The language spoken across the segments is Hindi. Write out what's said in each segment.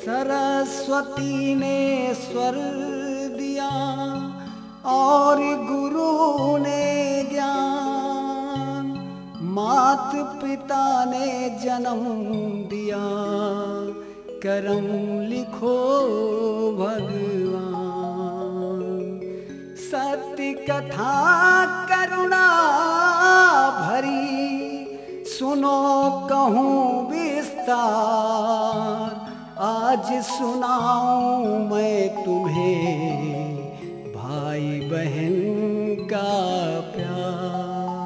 सरस्वती ने स्वर दिया और गुरु ने ज्ञान, मात पिता ने जन्म दिया, करम लिखो भगवान। सत्य कथा करुणा भरी, सुनो कहूँ विस्तार, आज सुनाऊं मैं तुम्हें भाई बहन का प्यार।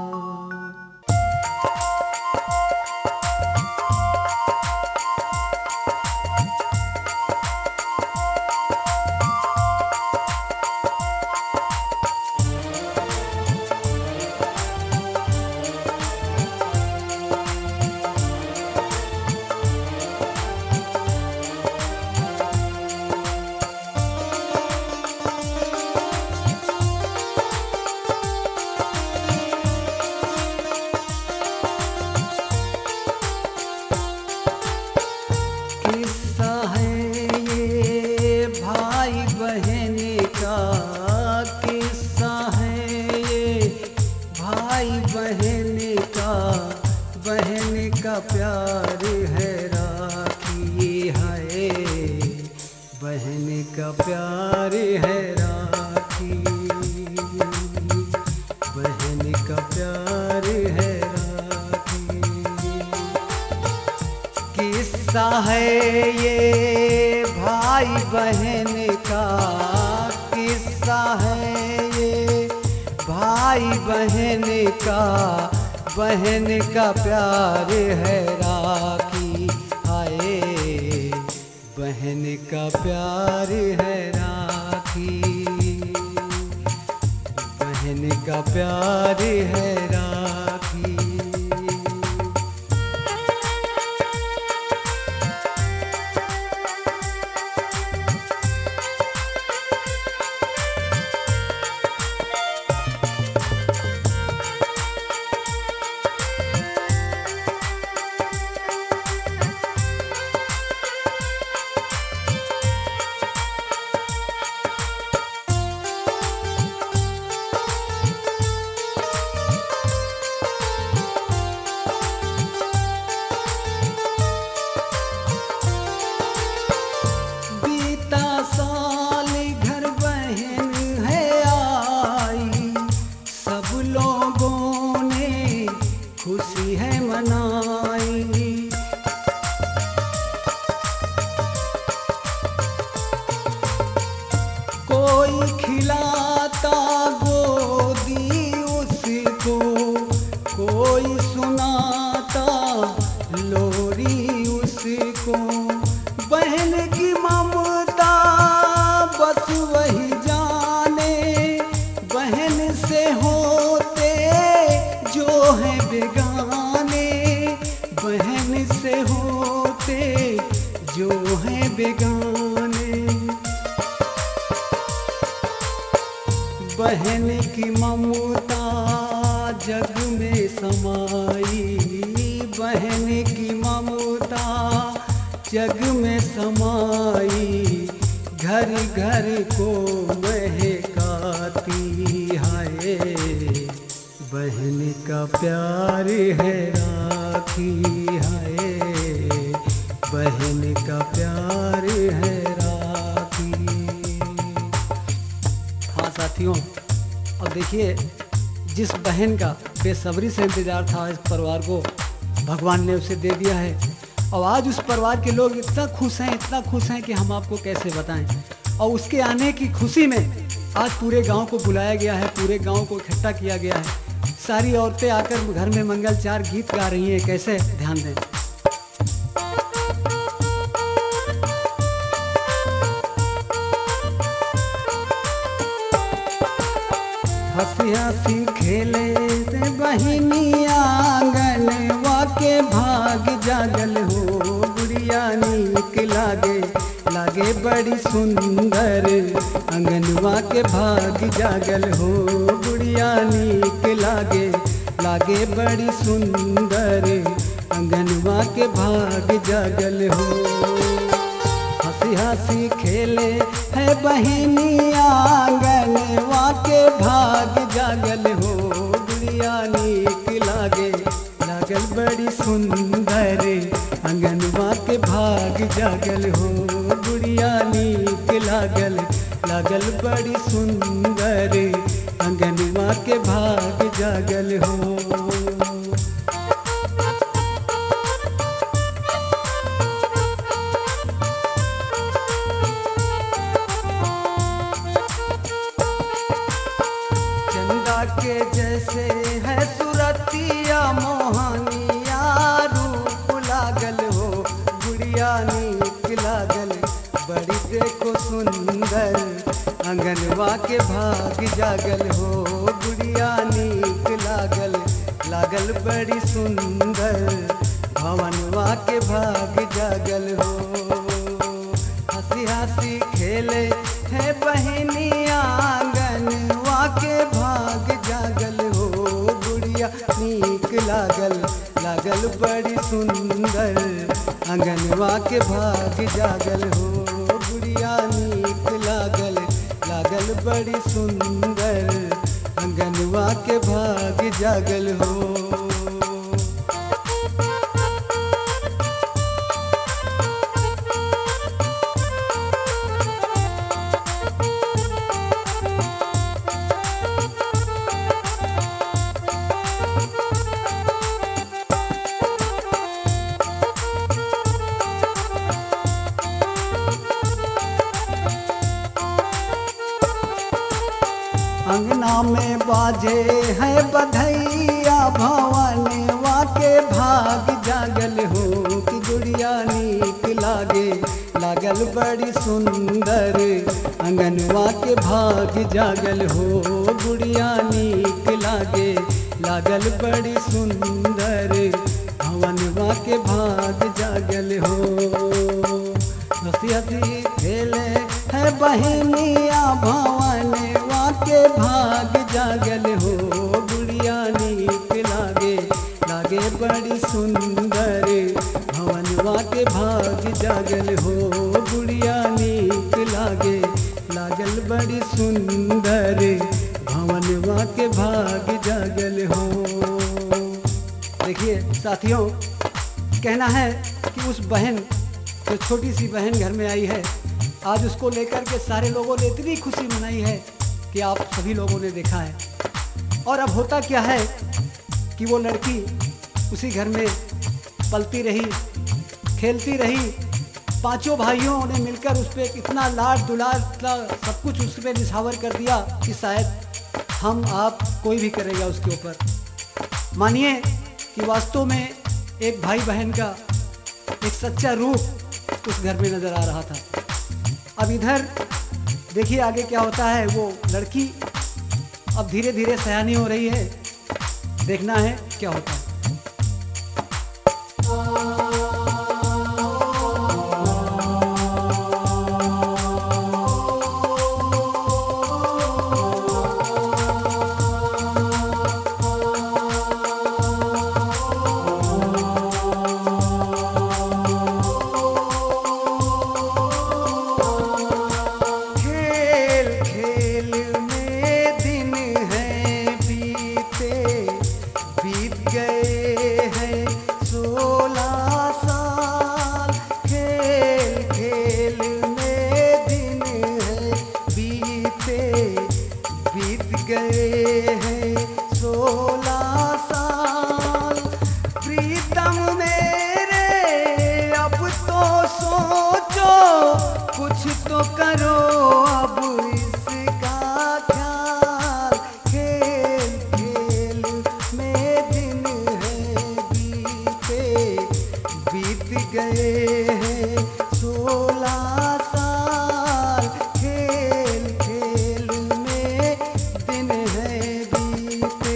प्यार है राखी है, बहन का प्यार है राखी, बहन का प्यार है राखी। किस्सा है ये भाई बहन का, किस्सा है ये भाई बहन का, बहन का प्यार है राखी, हाय बहन का प्यार है राखी, बहन का प्यार है राखी। खुशी है मनाई, कोई खिलाता गोदी उसको, कोई सुनाता लोरी उसको, बहन की ममता बस वही जाने, बहन से होते जो है बेगाने, बहन से होते जो है बेगाने। बहन की ममता जग में समाई, बहन की ममता जग में समाई, घर घर को महकाती, हाय बहन का प्यार है राखी, हाय बहन का प्यार है राखी। हाँ साथियों, अब देखिए जिस बहन का बेसब्री से इंतजार था इस परिवार को भगवान ने उसे दे दिया है, और आज उस परिवार के लोग इतना खुश हैं, इतना खुश हैं कि हम आपको कैसे बताएं। और उसके आने की खुशी में आज पूरे गांव को बुलाया गया है, पूरे गांव को इकट्ठा किया गया है। सारी औरतें आकर घर में मंगलचार गीत गा रही हैं, कैसे ध्यान दें। हंसी हंसी खेले ते बहिनिया आंगनवा के भाग जागल हो, गुड़िया नीक लागे लागे बड़ी सुंदर, आंगनवा के भाग जागल हो, गुड़िया नीक लागे लागे बड़ी सुंदर, आंगनवा के भाग जागल हो। हंसी हंसी खेले है बहनिया आंगनवा के भाग जागल हो गुड़िया नीक लागे लागल बड़ी सुंदर आंगनवा के भाग जागल हो गुड़िया नीक लागल लागल बड़ी सुंदर आंगनवा के भाग जागल हो। के जैसे है सुरतिया मोहनिया रूप लागल हो गुड़िया नीक लागल बड़ी देखो सुंदर आंगनवा के भाग जागल हो गुड़िया नीक लागल लागल बड़ी सुंदर भवनवा के भाग जागल हो। हंसी हंसी खेले है बहनिया आंगनवा के भाग जागल हो गुड़िया नीक लागल लागल बड़ी सुंदर आंगनवा के भाग जागल हो गुड़िया नीक लागल लागल बड़ी सुंदर आंगनवा के भाग जागल हो। अंगना में बाजे है बधैया भवनवा के भाग जागल हो कि गुड़िया नीक लागे लागल बड़ी सुंदर अंगनवा के भाग जागल हो गुड़िया नीक लागे लागल बड़ी सुंदर भवनवा के भाग जागल हो। हंसी हंसी खेले है बहनिया भवनवा के भाग जागल हो गुड़िया नीक लागे लागे बड़ी सुंदर भवनवा के भाग जागल हो गुड़िया नीक लागे लागल बड़ी सुंदर भवनवा के भाग जागल हो। देखिए साथियों, कहना है कि उस बहन जो छोटी सी बहन घर में आई है, आज उसको लेकर के सारे लोगों ने इतनी खुशी मनाई है कि आप सभी लोगों ने देखा है। और अब होता क्या है कि वो लड़की उसी घर में पलती रही, खेलती रही, पांचों भाइयों ने मिलकर उस पर इतना लाड दुलार सब कुछ उस पर निछावर कर दिया कि शायद हम आप कोई भी करेगा उसके ऊपर। मानिए कि वास्तव में एक भाई बहन का एक सच्चा रूप उस घर में नजर आ रहा था। अब इधर देखिए आगे क्या होता है। वो लड़की अब धीरे धीरे सयानी हो रही है, देखना है क्या होता है। कुछ तो करो अब इसका ख्याल, खेल खेल में दिन है बीते, बीत गए हैं 16 साल, खेल खेल में दिन है बीते।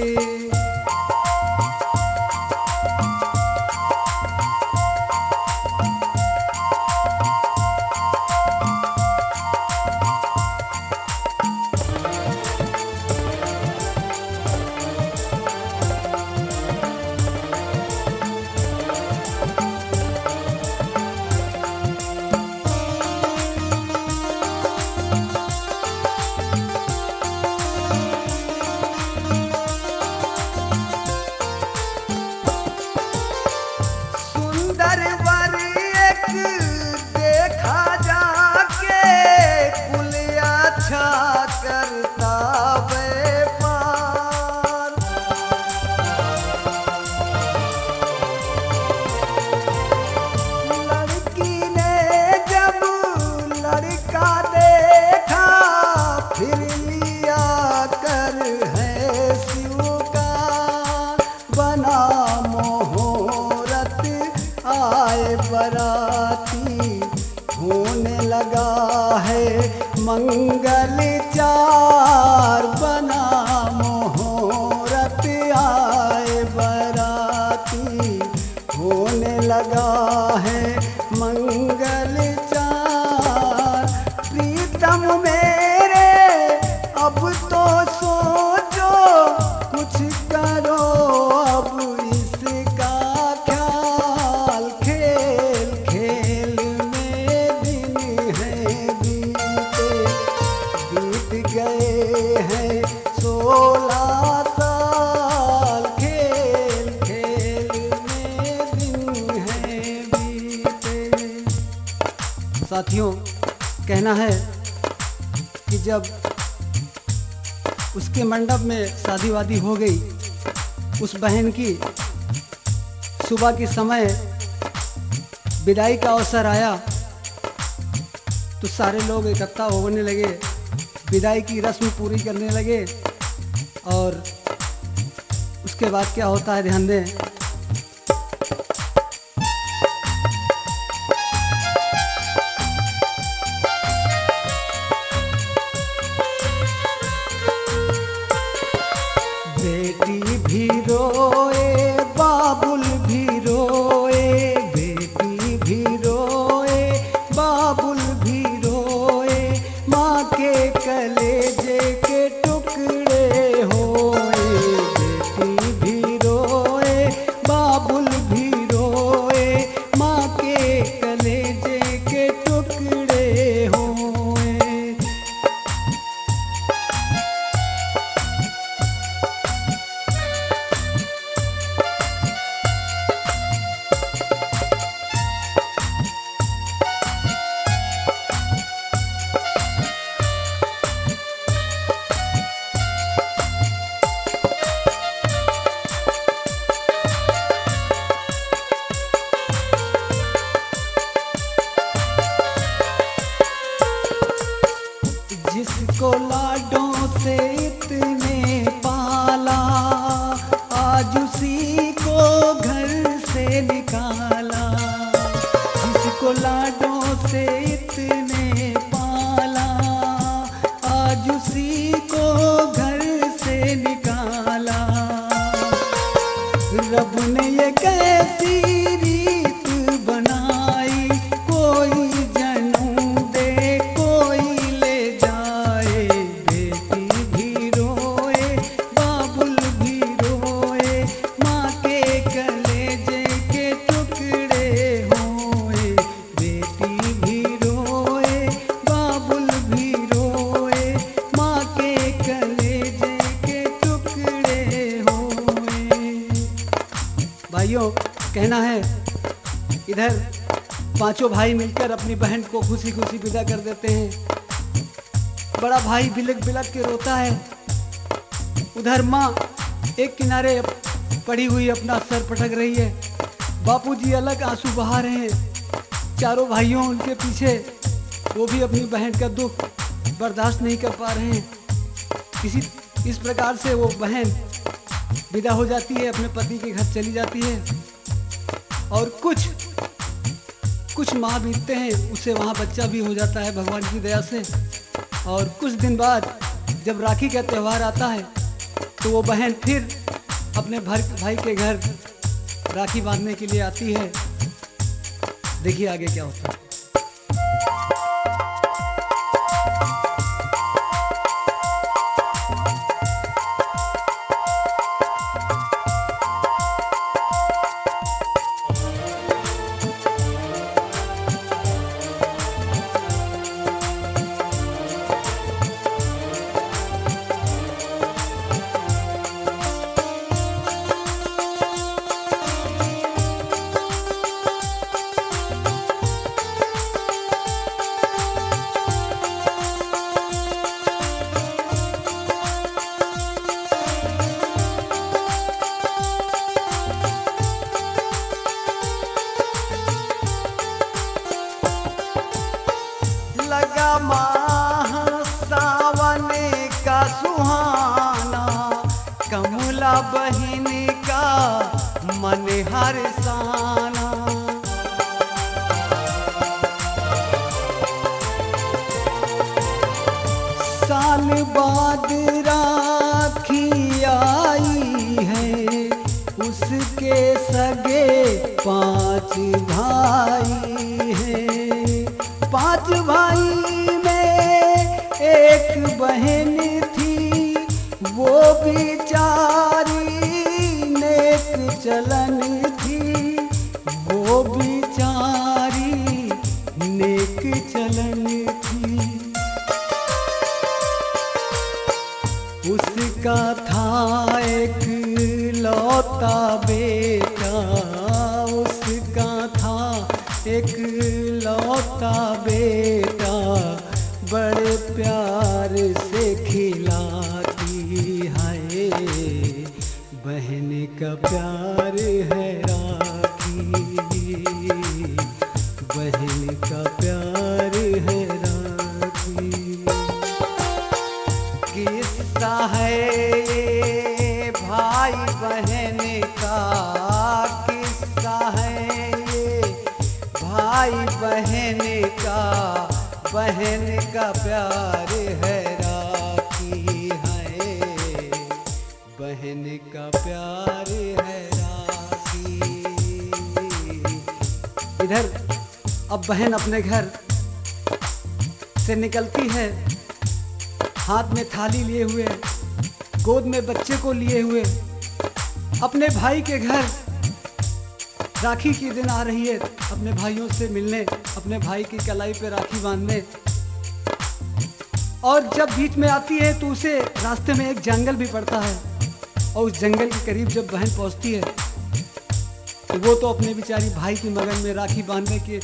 बराती, होने लगा है मंगल चार, बना मुहूर्त आए बराती, होने लगा है मंगल चार। प्रीतम मेरे अब तो सोचो, कुछ करो अब इसका ख्याल, खेल खेल में दिन है बीते, बीत गए हैं 16 साल, खेल खेल में दिन है बीते। साथियों, कहना है कि जब उसके मंडप में शादी वादी हो गई, उस बहन की सुबह के समय विदाई का अवसर आया तो सारे लोग इकट्ठा होने लगे, विदाई की रस्म पूरी करने लगे। और उसके बाद क्या होता है, ध्यान दें। बेटी भी रोए, बाबुल भी रोए, बेटी भी रोए, बाबुल भी रोए, माँ के कलेजे के टुकड़े होए। बेटी भी रोए, बाबुल भी रोए, माँ के कलेजे के टुकड़े होए। जिसको लाडों से इतने पाला, आज उसी को घर से निकाला। जिसको लाडों से इतने पाला, आज उसी को घर से निकाला। रब ने ये कैसी रीत बनाई, कोई जन्म दे कोई ले जाए। बेटी भी रोए, बाबुल भी रोए, माँ के कलेजे के टुकड़े होए। बेटी भी रोए, बाबुल भी रोए, माँ के कलेजे के टुकड़े होए। भाइयों, कहना है, इधर पांचों भाई मिलकर अपनी बहन को खुशी खुशी विदा कर देते हैं। बड़ा भाई बिलक बिलक के रोता है, उधर माँ एक किनारे पड़ी हुई अपना सर पटक रही है, बापूजी अलग आंसू बहा रहे हैं। चारों भाइयों उनके पीछे, वो भी अपनी बहन का दुख बर्दाश्त नहीं कर पा रहे हैं। इस प्रकार से वो बहन विदा हो जाती है, अपने पति के घर चली जाती है। और कुछ माह बीतते हैं, उससे वहाँ बच्चा भी हो जाता है भगवान की दया से। और कुछ दिन बाद जब राखी का त्यौहार आता है तो वो बहन फिर अपने भाई के घर राखी बांधने के लिए आती है। देखिए आगे क्या होता है। माह सावन का सुहाना, कमला बहिन का मन हरसाना। बाद राखी आई है, उसके सगे 5 भाई हैं। 5 भाई में एक बहन थी, वो बेचारी नेक चलन थी, वो बेचारी नेक चलन थी। उसका था एक लौता बेटा, उसका था एक लौता बेटा, बड़े प्यार से खिलाती है, बहन का प्यार है राखी, बहन का प्यार है राखी। किस्सा है ये भाई बहन का, किस्सा है ये भाई बहन का, बहन का प्यार है राखी है, बहन का प्यार है राखी। इधर अब बहन अपने घर से निकलती है, हाथ में थाली लिए हुए, गोद में बच्चे को लिए हुए, अपने भाई के घर राखी के दिन आ रही है, अपने भाइयों से मिलने, अपने भाई की कलाई पे राखी बांधने। और जब बीच में आती है तो उसे रास्ते में एक जंगल भी पड़ता है, और उस जंगल के करीब जब बहन पहुंचती है तो वो तो अपने बेचारी भाई की मगन में राखी बांधने के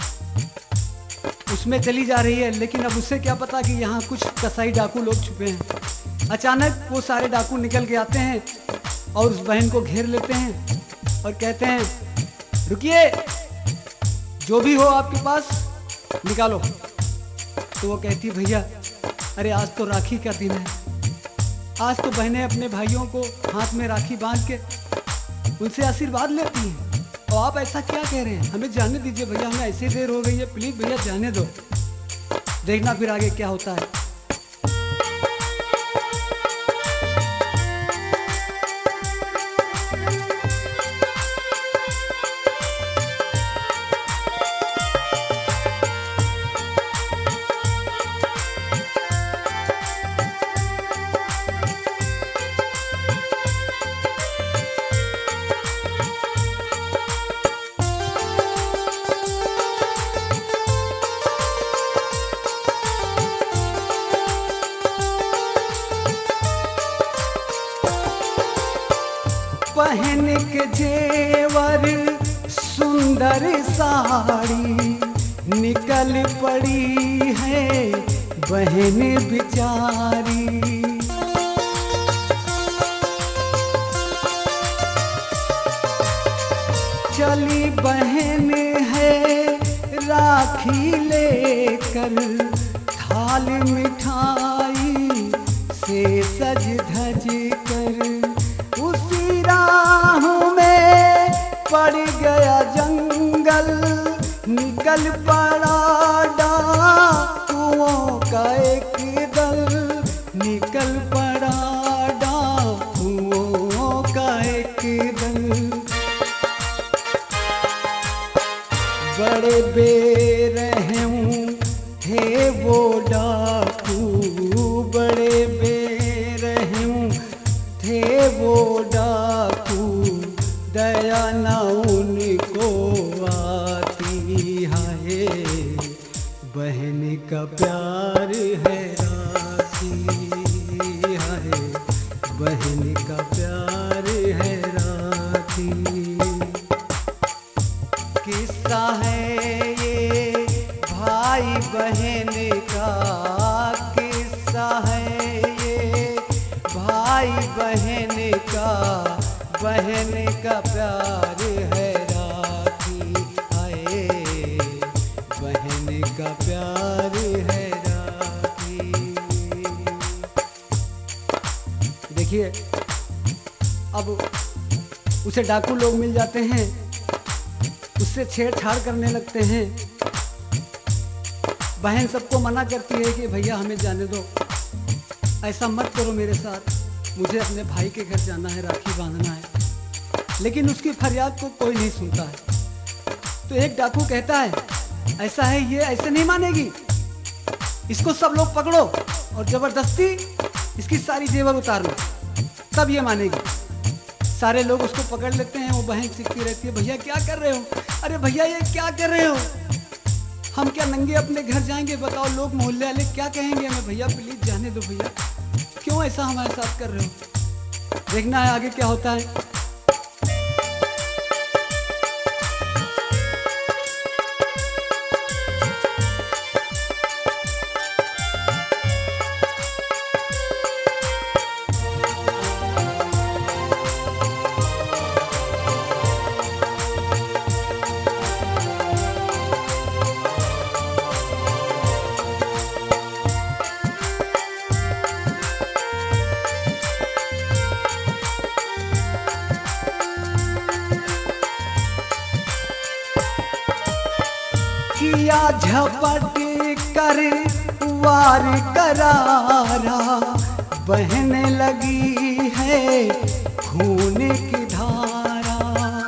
उसमें चली जा रही है, लेकिन अब उससे क्या पता कि यहाँ कुछ कसाई डाकू लोग छुपे हैं। अचानक वो सारे डाकू निकल के आते हैं और उस बहन को घेर लेते हैं और कहते हैं, रुकिए, जो भी हो आपके पास निकालो। तो वो कहती, भैया अरे आज तो राखी का दिन है, आज तो बहनें अपने भाइयों को हाथ में राखी बांध के उनसे आशीर्वाद लेती हैं, और आप ऐसा क्या कह रहे हैं, हमें जाने दीजिए भैया, हमें ऐसी देर हो गई है, प्लीज भैया जाने दो, देखना फिर आगे क्या होता है। पहन के जेवर सुंदर साड़ी, निकल पड़ी है बहन बिचारी। चली बहन है राखी लेकर, थाल मिठाई से सज धज कर, उसी राह में पड़ गया जंगल, निकल पड़ा डाकुओं का एक दल, निकल पड़ा डाकुओं का एक दल। बड़े बेरहम थे वो डाकू, बड़े बेरहम थे वो डाकू, दया न उनको आती है, बहन का प्यार है राखी है, बहन का प्यार है राखी। किस्सा है ये भाई बहन का, किस्सा है ये भाई बहन का, बहन का प्यार है राखी है, बहन का प्यार है राखी। देखिए अब उसे डाकू लोग मिल जाते हैं, उससे छेड़छाड़ करने लगते हैं। बहन सबको मना करती है कि भैया हमें जाने दो, ऐसा मत करो मेरे साथ, मुझे अपने भाई के घर जाना है, राखी बांधना है। लेकिन उसकी फरियाद को कोई नहीं सुनता है। तो एक डाकू कहता है ऐसा है, ये ऐसे नहीं मानेगी, इसको सब लोग पकड़ो और जबरदस्ती इसकी सारी जेवर उतार लो, तब ये मानेगी। सारे लोग उसको पकड़ लेते हैं। वो बहन चिपकी रहती है, भैया क्या कर रहे हो? अरे भैया ये क्या कर रहे हो? हम क्या नंगे अपने घर जाएंगे? बताओ लोग मोहल्ले वाले क्या कहेंगे हमें? भैया प्लीज जाने दो भैया, क्यों ऐसा हमारे साथ कर रहे हो? देखना है आगे क्या होता है। किया झपट कर वार करारा, बहने लगी है खून की धारा।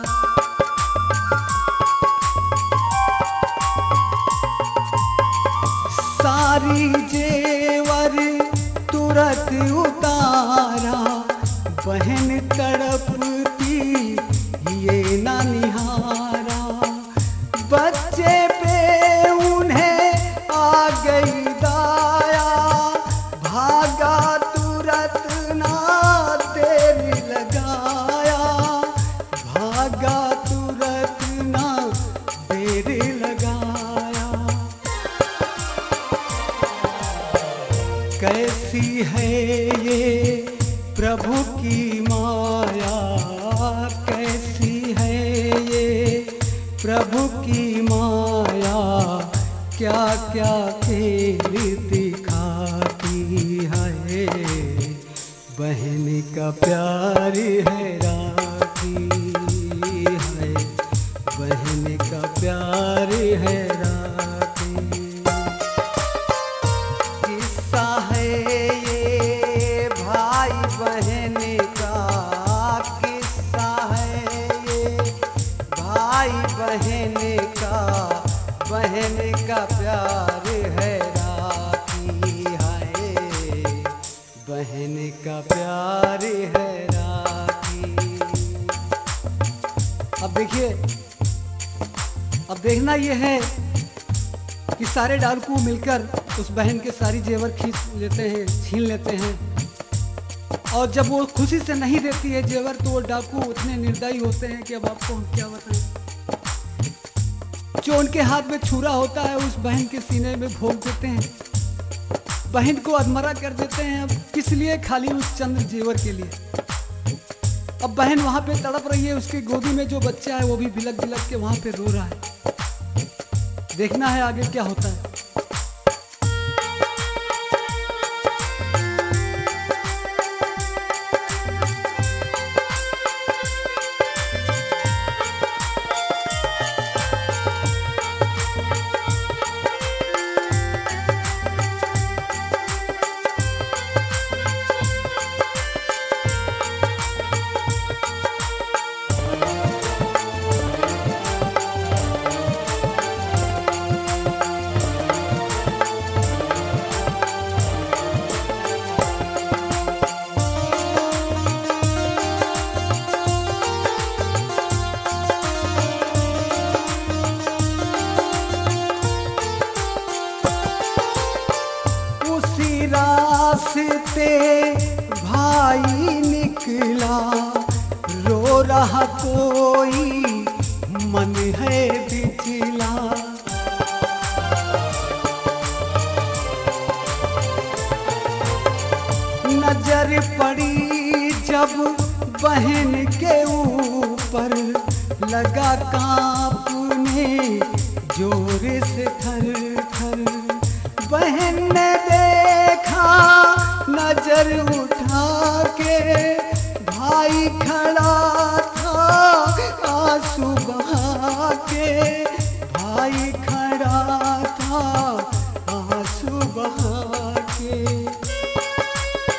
सारी जेवर तुरंत उतारा, बहन तड़पती ये ना निहारा। बच्चे पे उन्हें आ गई दाया, भागा तुरंत ना देर लगाया, भागा तुरंत ना देर लगाया। कैसी है ये प्रभु की माया, कैसी है ये प्रभु की माया, क्या क्या खेल दिखाती है। बहन का प्यार है राखी है, बहन का प्यार है राखी। किस्सा है ये भाई बहन का, किस्सा है ये भाई बहन का, बहन का प्यार है राखी है, बहन का प्यार है राखी। अब देखिए, अब देखना ये है कि सारे डाकू मिलकर उस बहन के सारी जेवर खींच लेते हैं, छीन लेते हैं। और जब वो खुशी से नहीं देती है जेवर, तो वो डाकू उतने निर्दयी होते हैं कि अब आपको हम क्या बताएं। जो उनके हाथ में छुरा होता है उस बहन के सीने में भोंक देते हैं, बहन को अधमरा कर देते हैं। अब किस लिए? खाली उस चंद्र जेवर के लिए। अब बहन वहां पे तड़प रही है, उसकी गोदी में जो बच्चा है वो भी बिलक बिलक के वहां पे रो रहा है। देखना है आगे क्या होता है। रास्ते भाई निकला, रो रहा कोई मन है बिचला। नजर पड़ी जब बहन के ऊपर, लगा कांपने जोर से थर थर। बहन ने देखा नजर उठा के, भाई खड़ा था आंसू बहा के, भाई खड़ा था आंसू बहा के।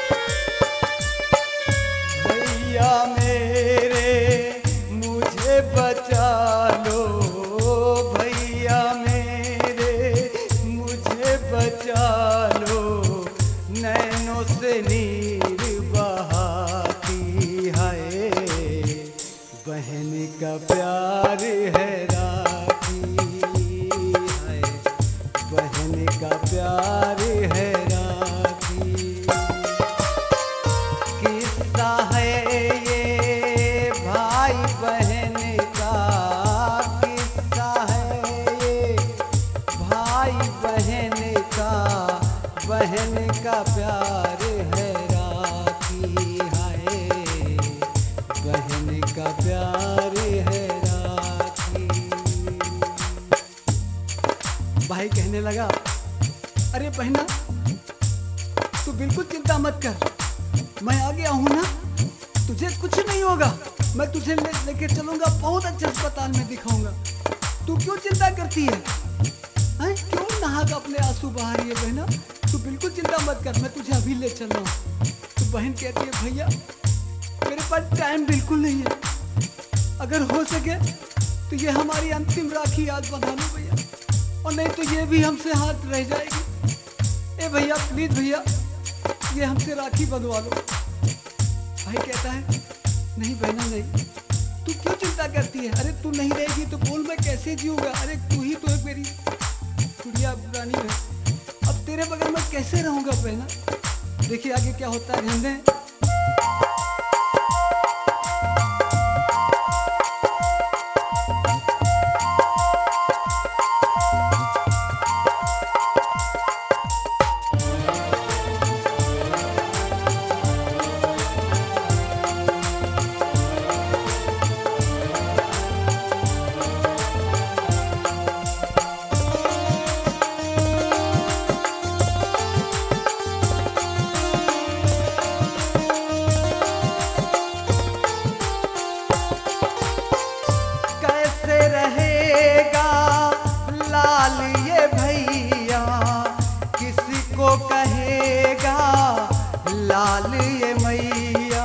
का प्यार है राखी, हाय बहन का प्यार है राखी। भाई कहने लगा, अरे बहना तू बिल्कुल चिंता मत कर, मैं आ गया हूं ना, तुझे कुछ नहीं होगा, मैं तुझे लेके चलूंगा, बहुत अच्छे अस्पताल में दिखाऊंगा। तू क्यों चिंता करती है? हैं? क्यों नहा कर अपने आंसू बहा रही है बहना? तू बिल्कुल चिंता मत कर, मैं तुझे अभी ले चल रहा हूँ। तो बहन कहती है, भैया मेरे पास टाइम बिल्कुल नहीं है, अगर हो सके तो ये हमारी अंतिम राखी आज बंधा लो भैया, और नहीं तो ये भी हमसे हाथ रह जाएगी। ए भैया प्लीज भैया ये हमसे राखी बंधवा लो। भाई कहता है, नहीं बहना नहीं, तू क्यों चिंता करती है? अरे तू नहीं रहेगी तो बोल मैं कैसे जीऊंगा? अरे तू ही तो है मेरी गुड़िया रानी है, अब तेरे बगैर मैं कैसे रहूंगा बहना? देखिए आगे क्या होता है, ध्यान दें। लाल ये मैया,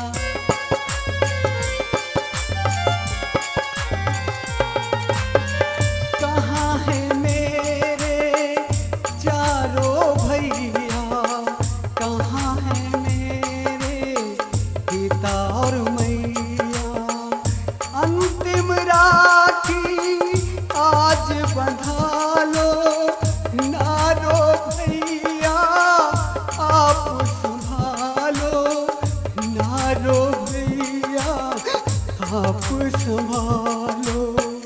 कहाँ है मेरे चारों भैया, कहाँ है मेरे पिता और मैया? अंतिम राखी आज बंधा लो, नारो भैया आप नारो भैया आप संभालो।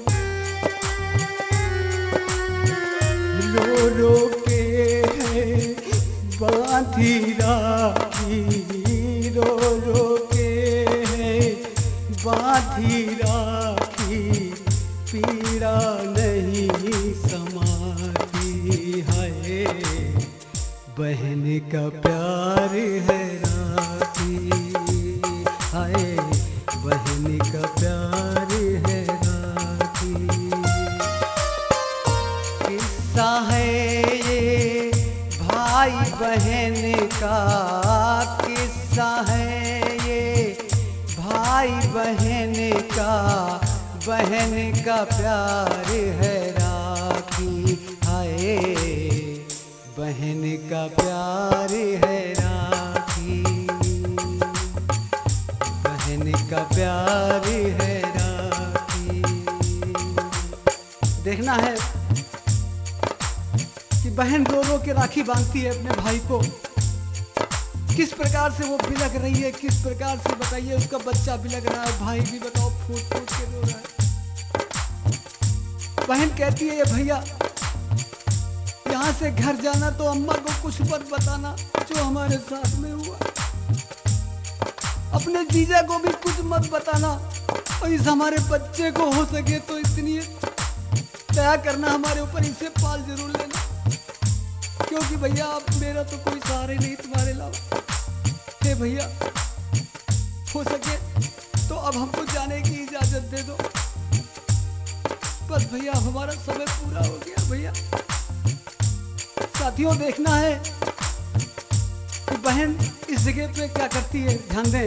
रो रो के है बांधी राखी, रो रो के है बांधी राखी, पीड़ा नहीं समाती, है बहन का प्यार है राखी, हाय बहन का प्यार है राखी। किस्सा है ये भाई बहन का, किस्सा है ये भाई बहन का, बहन का प्यार है राखी, हाय बहन का प्यार है राखी, बहन का प्यार है राखी। देखना है कि बहन रो रो के राखी बांधती है अपने भाई को, किस प्रकार से वो बिलख रही है, किस प्रकार से बताइए उसका बच्चा बिलख रहा है, भाई भी बताओ फूट फूट के रो रहा है। बहन कहती है, ये भैया यहाँ से घर जाना तो अम्मा को कुछ मत बताना जो हमारे साथ में हुआ, अपने जीजा को भी कुछ मत बताना, और इस हमारे बच्चे को हो सके तो इतनी दया करना हमारे ऊपर, इसे पाल जरूर लेना, क्योंकि भैया आप मेरा तो कोई सहारे नहीं तुम्हारे अलावा। हे भैया हो सके तो अब हमको जाने की इजाजत दे दो, बस भैया हमारा समय पूरा हो गया। भैया साथियों देखना है कि बहन इस जगह पे क्या करती है, ध्यान दें।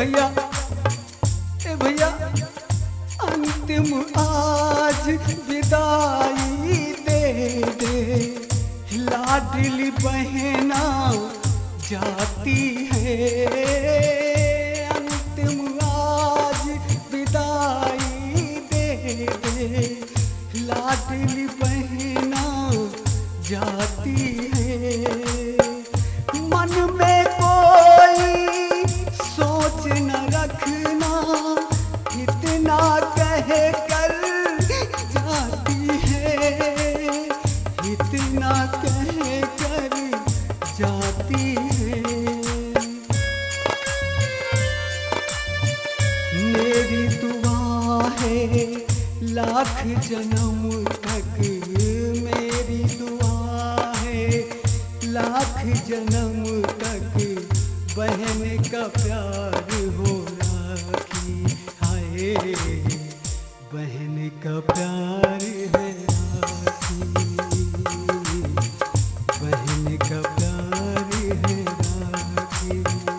भैया, ए भैया, अंतिम आज विदाई दे दे, लाडली बहना जाती है। अंतिम आज विदाई दे दे, लाडली बहना जाती है। मन में कोई सोच न रखना, इतना कह कर जाती है, इतना कह कर जाती है। मेरी दुआ है लाख जन्म तक, मेरी दुआ है लाख जन्म तक, बहन का प्यार हो राखी। हाय बहन का प्यार है राखी, बहन का प्यार है राखी।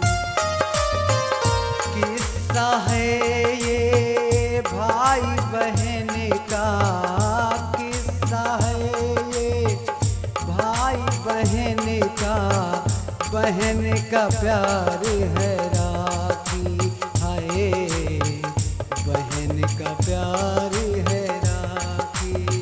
किस्सा है ये भाई बहन का, किस्सा है ये भाई बहन का, बहन का प्यार है राखी। हाय बहन का प्यार है राखी।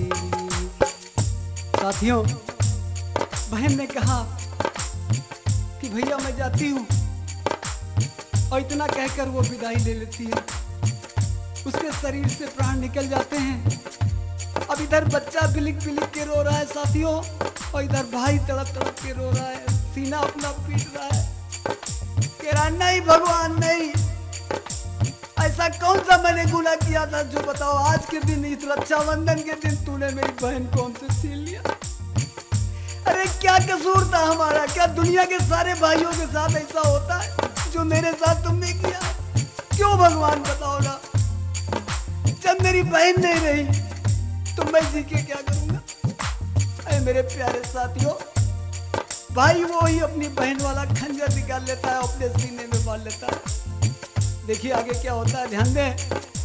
साथियों, बहन ने कहा कि भैया मैं जाती हूँ, और इतना कहकर वो विदाई ले लेती है। उसके शरीर से प्राण निकल जाते हैं। अब इधर बच्चा बिलिक बिलिक के रो रहा है साथियों, और इधर भाई तड़प तड़प के रो रहा है, सीना अपना पीट रहा है, कह रहा नहीं भगवान नहीं, ऐसा कौन सा मैंने गुनाह किया था जो बताओ आज के दिन, इस रक्षाबंधन के दिन तूने मेरी बहन को हमसे छीन लिया। अरे क्या कसूर था हमारा? क्या दुनिया के सारे भाइयों के साथ ऐसा होता है जो मेरे साथ तुमने किया? क्यों भगवान बताओ ना, जब मेरी बहन नहीं रही तो मैं जी के क्या करूंगा? अरे मेरे प्यारे साथियों, भाई वो ही अपनी बहन वाला खंजर निकाल लेता है, अपने सीने में बांध लेता है। देखिए आगे क्या होता है, ध्यान दें।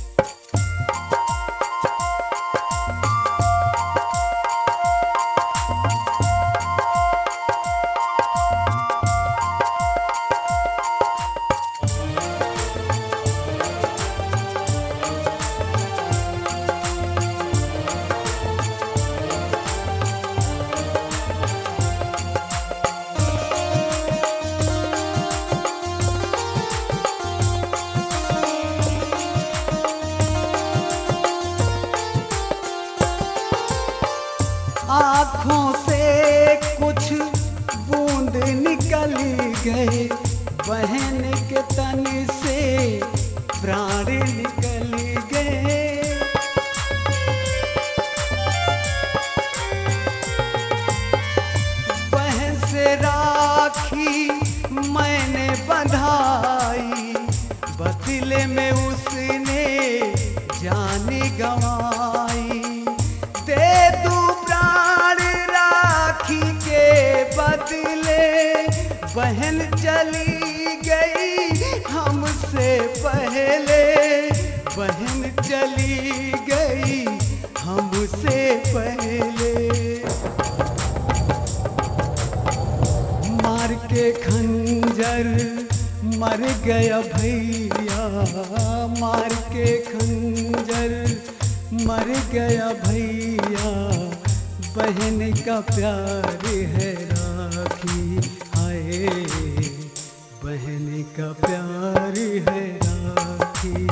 आँखों से कुछ बूंद निकल गए, बहन के तन से प्राण निकल गए। बहन से राखी मैंने बंधाई, बदले में उसने जान गंवाई। दे दूं प्राण राखी के बदले, बहन चली गई हमसे पहले, बहन चली गई हमसे पहले। मार के खंजर मर गया भैया, मार के खंजर मर गया भैया, बहन का प्यार है राखी। हाय बहन का प्यार है राखी।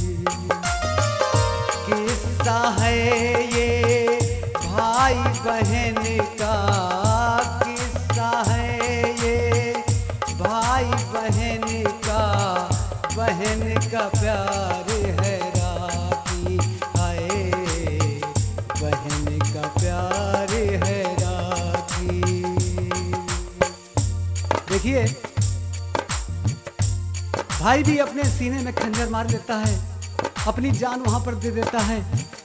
किस्सा है ये भाई बहन का, किस्सा है ये भाई बहन का, बहन का प्यार है राखी। हाय बहन का प्यार है राखी। देखिए भाई भी अपने सीने में खंजर मार लेता है, अपनी जान वहां पर दे देता है।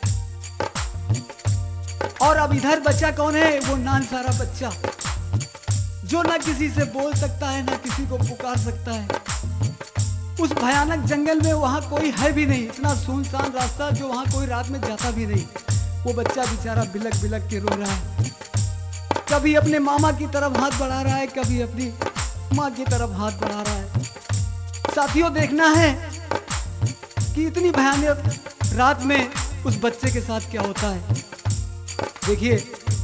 और अब इधर बच्चा कौन है? वो नानसारा बच्चा जो ना किसी से बोल सकता है, ना किसी को पुकार सकता है। उस भयानक जंगल में वहाँ कोई है भी नहीं, इतना सुनसान रास्ता जो वहाँ कोई रात में जाता भी नहीं। वो बच्चा बेचारा बिलक बिलक के रो रहा है, कभी अपने मामा की तरफ हाथ बढ़ा रहा है, कभी अपनी माँ की तरफ हाथ बढ़ा रहा है। साथियों, देखना है कि इतनी भयानक रात में उस बच्चे के साथ क्या होता है। देखिए,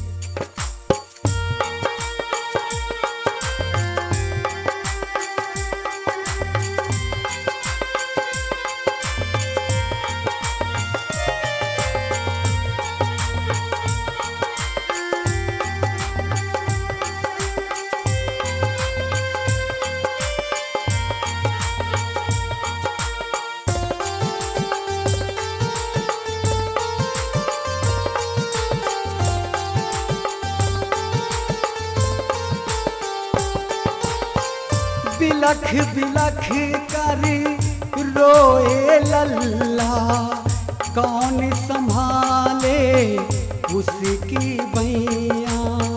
बिलख बिलख कर रोए लल्ला, कौन संभाले उसकी बैया।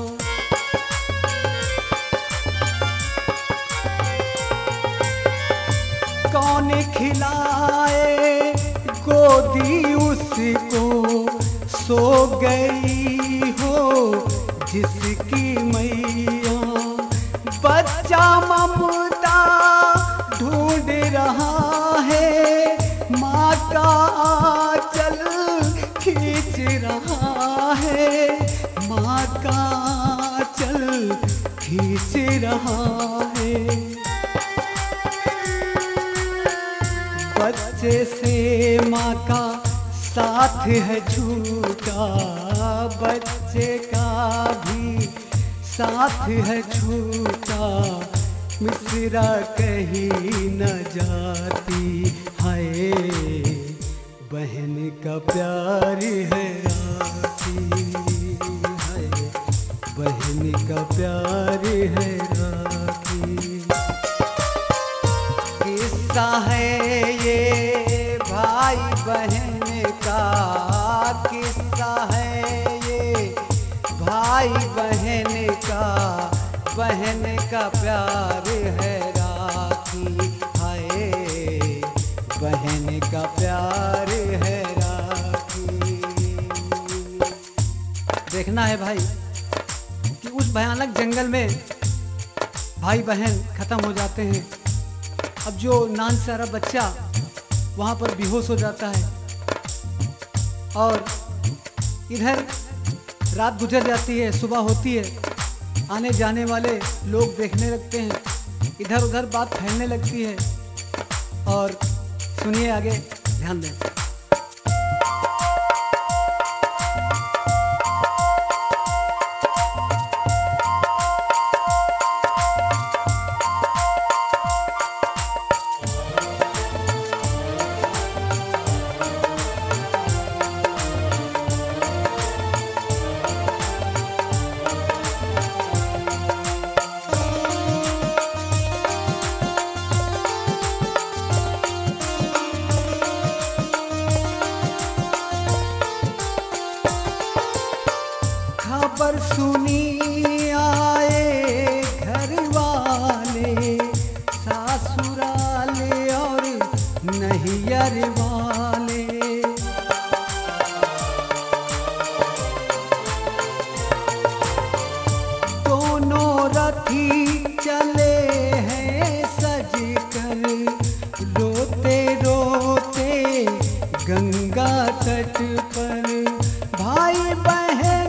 कौन खिलाए गोदी उसको, सो गई हो जिसकी मैया। बच्चा ममता ढूंढ रहा है, माँ का आंचल खींच रहा है, माँ का आंचल खींच रहा है। बच्चे से माँ का साथ है झूठा, बच्चे का भी साथ है छूटा। मिश्रा कहीं न जाती है, बहन का प्यार है राखी है, बहन का प्यार है राखी। किस्सा है ये भाई बहन का, किस्सा है ये भाई बहन का, बहन का प्यार है राखी हाय, बहन का प्यार है राखी। देखना है भाई कि उस भयानक जंगल में भाई बहन खत्म हो जाते हैं। अब जो नानसारा बच्चा वहाँ पर बेहोश हो जाता है और इधर रात गुजर जाती है, सुबह होती है, आने जाने वाले लोग देखने लगते हैं, इधर उधर बात फैलने लगती है। और सुनिए आगे, ध्यान दें। खबर सुनी आए घर वाले, सासुराले और नैहर वाले। दोनों रथी चले हैं सज कर, रोते रोते गंगा तट पर। भाई बहन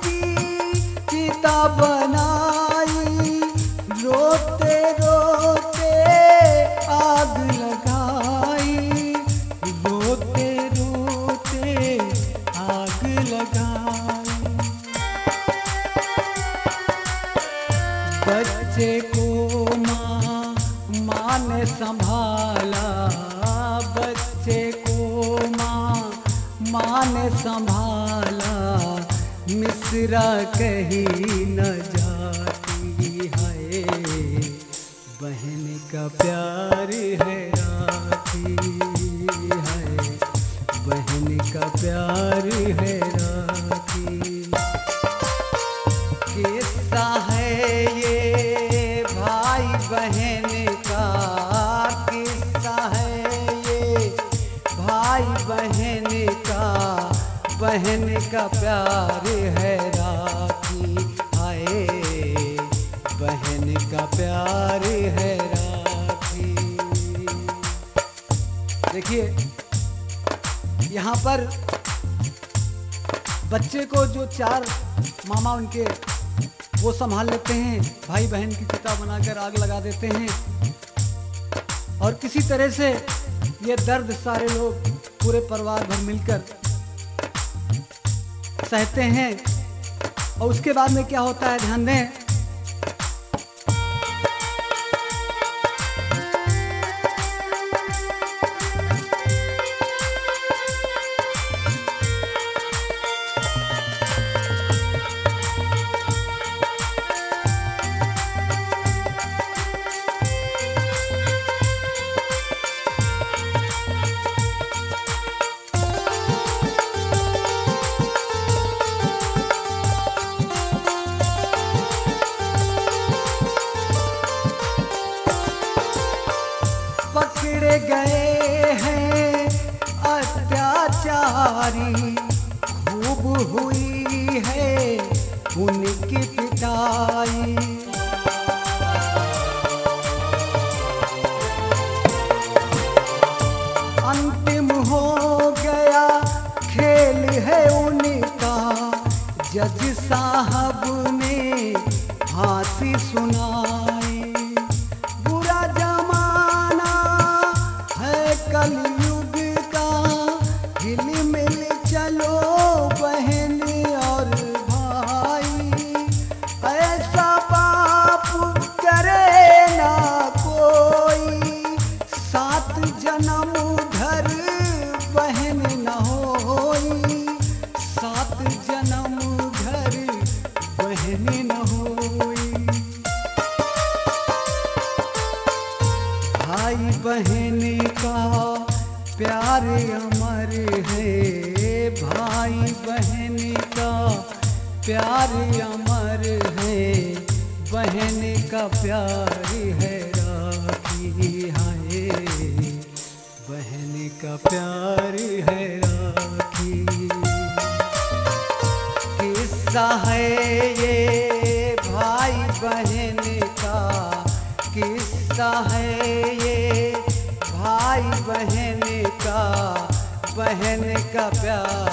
बनाई, रोते रोते आग लगाई, रोते रोते आग लगाई। बच्चे को माँ ने संभाला, बच्चे को माँ ने संभाला। मिश्रा कहीं न जाती है, बहन का प्यार है राखी है, बहन का प्यार है राखी। किस्सा है ये भाई बहन का, किस्सा बहन का प्यार है राखी, हाय बहन का प्यार है राखी। देखिए यहाँ पर बच्चे को जो 4 मामा उनके वो संभाल लेते हैं, भाई बहन की चिता बनाकर आग लगा देते हैं और किसी तरह से ये दर्द सारे लोग पूरे परिवार भर मिलकर सहते हैं। और उसके बाद में क्या होता है, ध्यान दें। पकड़े गए हैं अत्याचारी, खूब हुई है उनकी पिटाई। अंतिम हो गया खेल है उनका, जज साहब ने फांसी सुनाई। कलयुग का हिल मिल चलो बहन और भाई, ऐसा पाप करे ना कोई, 7 जन्म घर बहन न होई, 7 जन्म घर बहन न होई। भाई बहन का प्यार अमर है, भाई बहन का प्यार अमर है, बहन का प्यार है राखी, हाय बहन का प्यार है राखी। किस्सा है ये भाई बहन का, किस्सा है ये भाई बहन का, बहन का प्यार